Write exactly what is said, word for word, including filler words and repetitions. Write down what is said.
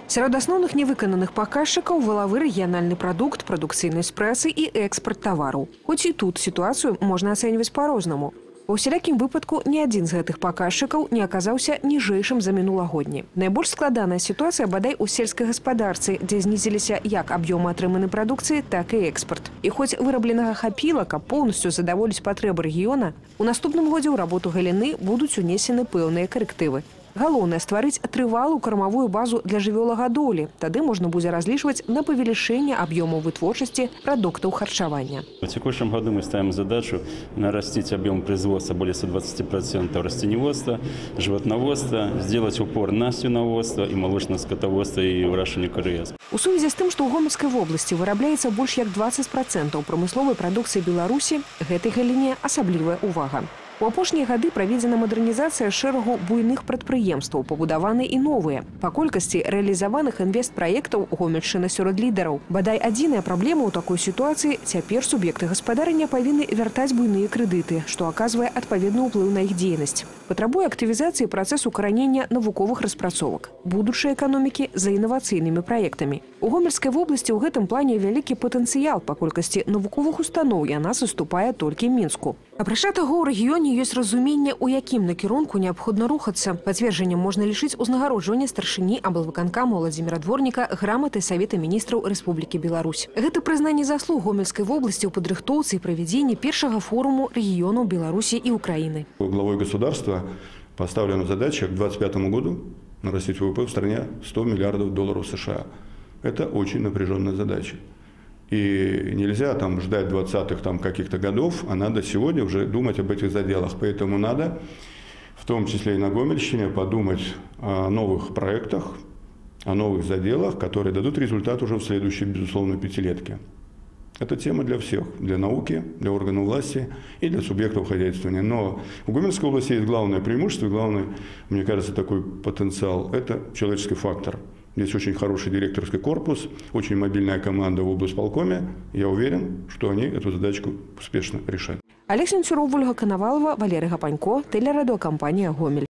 Сярод асноўных невыкананых паказчыкаў валавы рэгіянальны прадукт, прадукцыйнасць прэсы і экспарт тавараў. Хоць і тут сітуацыю можна ацэньваць па-рознаму. У усялякім выпадку ні адзін з гэтых паказчыкаў не аказаўся ніжэйшым за мінулагодні. Найбольш складаная сітуацыя бадай у сельскай гаспадарцы, дзе знізіліся як аб'ёмы атрыманай прадукцыі, так і экспарт. І хоць вырабленага хапіла, каб поўнасцю задаволіць патрэбы рэгіёна, у наступным годзе ў работу галіны будуць унесены пэўныя карэктывы. Галоўнае – стварыць трывалую кармавую базу для жывёлагадоўлі. Тады можна будзе разлічваць на павелічэнне аб'ёмаў вытворчасці прадуктаў харчавання. В текущем году мы ставим задачу нарастить объем производства более ста двадцати процентов растениеводства, животноводства, сделать упор на свиноводство и молочное скотоводство и выращивание КРС. У сувязі з тым, што ў Гомельскай вобласці вырабляецца больш як дваццаць процентаў прамысловай прадукцыі Беларусі, гэтай галіне асаблівая ўвага. У апошнія гады праведзена мадэрнізацыя шэрагу буйных прадпрыемстваў, пабудаваны і новыя. Па колькасці рэалізаваных інвестпраектаў Гомельшчына сярод лідараў. Бадай адзіная праблема ў такой сітуацыі – цяпер суб'екты гаспадарання павінны вяртаць буйныя крэдыты, што аказвае адпаведны ўплыў на іх дзейнасць. Патрабуе актывізацыі працэс укаранення навуковых распрацовак, будучай эканомікі за інавацыйнымі праектамі. У Гомельскай вобласці ў гэтым плане вялікі патэнцыял па колькасці навуковых устаноў, яна саступае толькі Мінску. Апрача таго, у рэгіёне ёсць разуменне, у якім накірунку неабходна рухацца. Пацверджаннем можна лічыць узнагароджванне старшыні аблвыканкаму Владзіміра Дворніка граматай Савета міністраў Рэспублікі Беларусь. Гэта прызнанне заслуг Гомельскай вобласці ў падрыхтоўцы і правядзенні першага форуму рэгіёнаў Беларусі і Украіны. Главой государства поставлена задача к двадцать пятому году нарастить ВВП в стране сто миллиардов долларов США. Это очень напряженная задача. И нельзя там ждать двадцатых там каких-то годов, а надо сегодня уже думать об этих заделах. Поэтому надо, в том числе и на Гомельщине, подумать о новых проектах, о новых заделах, которые дадут результат уже в следующей, безусловно, пятилетке. Это тема для всех, для науки, для органов власти и для субъектов хозяйствования. Но в Гомельской области есть главное преимущество, главный, мне кажется, такой потенциал – это человеческий фактор. Здесь очень хороший директорский корпус, очень мобильная команда в облсполкоме. Я уверен, что они эту задачку успешно решат. Олег Сенцюров, Ольга Коновалова, Валерий Гапанько, телерадиокомпания «Гомель».